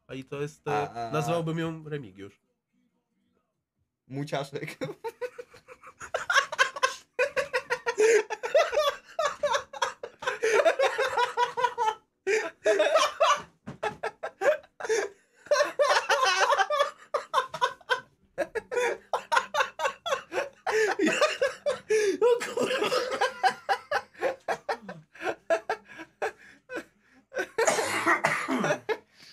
i to jest, A. nazwałbym ją Remigiusz. Muuciaszek.